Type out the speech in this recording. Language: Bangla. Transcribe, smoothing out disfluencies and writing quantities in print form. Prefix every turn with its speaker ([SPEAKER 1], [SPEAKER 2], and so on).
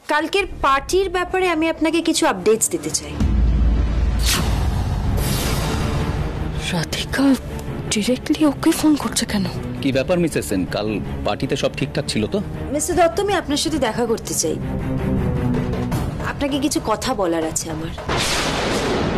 [SPEAKER 1] কালকের পার্টির ব্যাপারে আমি আপনাকে কিছু আপডেটস দিতে চাই।
[SPEAKER 2] রাধিকা ডিরেক্টলি ওকে ফোন করছে কেন?
[SPEAKER 3] কি ব্যাপার মিসেস সেন, কাল পার্টিতে সব ঠিকঠাক ছিল তো?
[SPEAKER 1] মিস্টার দত্ত, আমি আপনার সাথে দেখা করতে চাই। আপনাকে কিছু কথা বলার আছে আমার।